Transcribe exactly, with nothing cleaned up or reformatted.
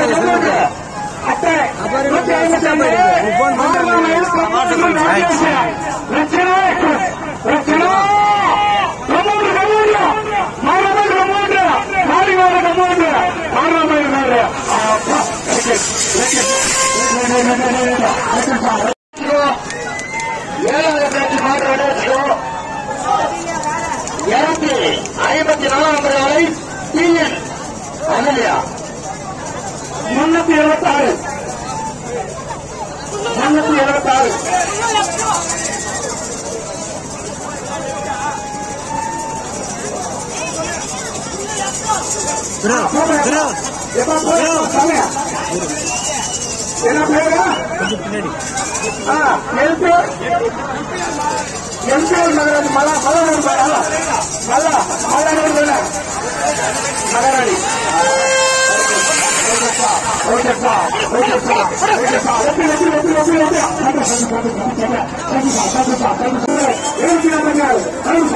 ஐம்பத்தி நாலாம் நாளை டிஎன் அகலியா முன்னூத்தி எழுபத்தி ஆறு முன்னூத்தி எழுபத்தி ஆறு என்ன பேரு எம்ஜிஆர் நகராட்சி மலா மலர் மலா மலர் மகாராணி ஓகேப்பா ஓகேப்பா ஓகேப்பா இருபத்தி நாலு